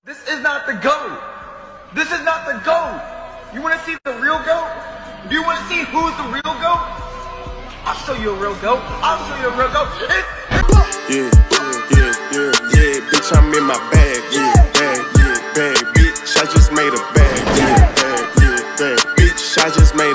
This is not the GOAT. This is not the GOAT. You want to see the real GOAT? Do you want to see who's the real GOAT? I'll show you a real GOAT. I'll show you a real GOAT. Yeah, bitch, I'm in my bag, bag, bitch, I just made a bag, bag, bitch, I just made